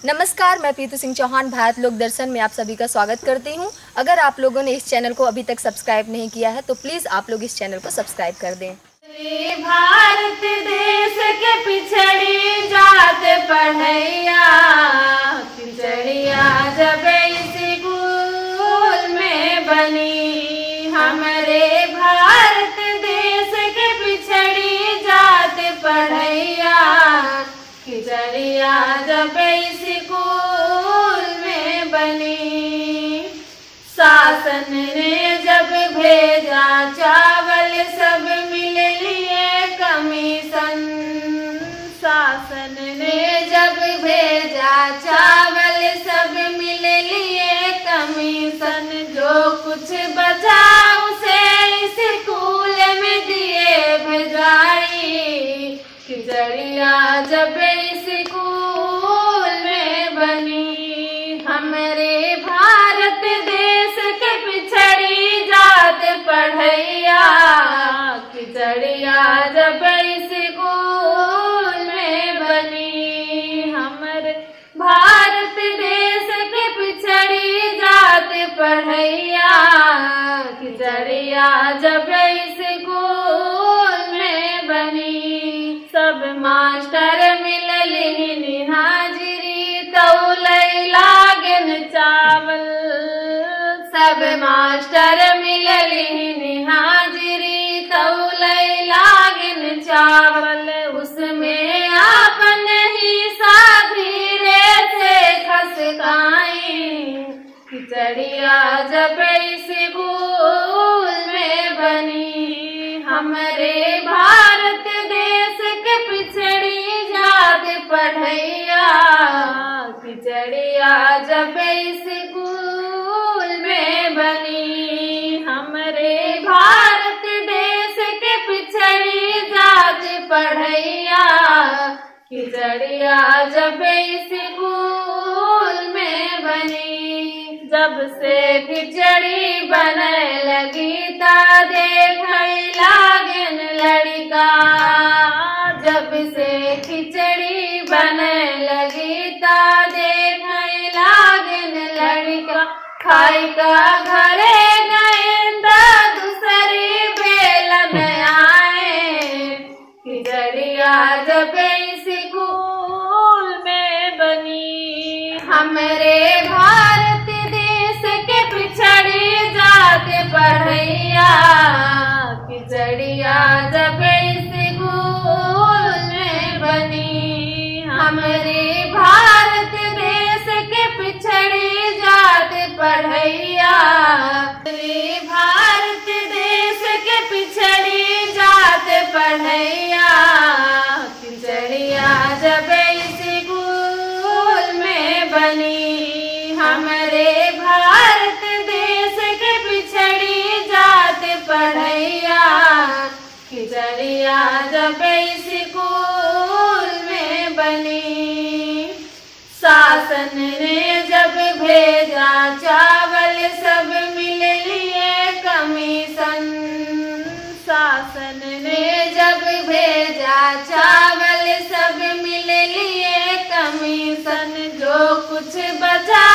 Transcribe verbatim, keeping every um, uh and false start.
नमस्कार, मैं प्रीति सिंह चौहान भारत लोक दर्शन में आप सभी का स्वागत करती हूं। अगर आप लोगों ने इस चैनल को अभी तक सब्सक्राइब नहीं किया है तो प्लीज़ आप लोग इस चैनल को सब्सक्राइब कर दें। भारत देश के पिछड़ी जात पढ़ैया पिछड़िया जब स्कूल में बनी। हमारे भारत देश के पिछड़ी जात पढ़ैया खिचड़िया जब स्कूल में बनी। शासन ने जब भेजा चावल सब मिल लिए कमीशन। शासन ने जब भेजा चावल सब मिल लिए कमीशन। जो कुछ बचा उसे स्कूल में दिए भेजाई। खिचड़िया जब स्कूल में बनी। हमारे भारत देश के पिछड़ी जात पढ़ैया खिचड़िया जब स्कूल में बनी। हमारे भारत देश के पिछड़ी जात पढ़ैया खिचड़िया जब स्कूल में बनी। सब मास्टर मिलली हाजिरी तौलै लागन चावल। सब मास्टर मिलली हाजिरी तौलै लागन चावल। उसमें आपन ही धीरे से खसकाई। खिचड़िया जब स्कूल में बनी। हमारे भारत देश के पिछड़ी जात पढ़ैया खिचड़िया जब स्कूल में बनी। हमारे भारत देश के पिछड़ी जात पढ़ैया खिचड़िया जब स्कूल में बनी। जब से खिचड़ी बने लगी ता देख लागन लड़का। जब से खिचड़ी बने लगी ता देख लागन लड़का। खाई का घरे गए दूसरी बेल में आए। खिचड़िया जब स्कूल में बनी। हमारे भारत देश के पिछड़ी जात पढ़ैया खिचड़िया जब स्कूल में बनी। हमारे भारत देश के पिछड़ी जात पढ़ैया भारत देश के पिछड़ी जात पढ़ैया खिचड़िया जब स्कूल में बनी। हमारे भारत देश के पिछड़ी जात पढ़ैया खिचड़िया जब स्कूल में बनी। शासन ने जब भेजा चावल सब मिल लिए कमीशन। शासन ने जब भेजा चावल सब मिल लिए कमीशन। जो कुछ बचा